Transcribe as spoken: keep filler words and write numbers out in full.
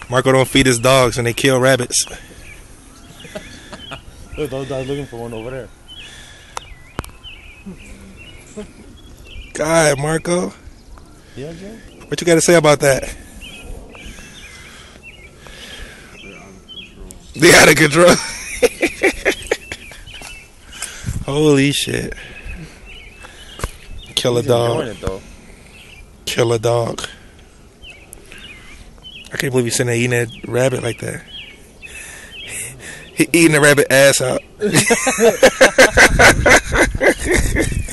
Marco don't feed his dogs and they kill rabbits. Look, those dogs looking for one over there. God, Marco. Yeah, Joe? What you got to say about that? They out of control. Holy shit. Kill a He's dog. enjoying it, though. Kill a dog. I can't believe he's sitting there eating that rabbit like that. He eating the rabbit ass out.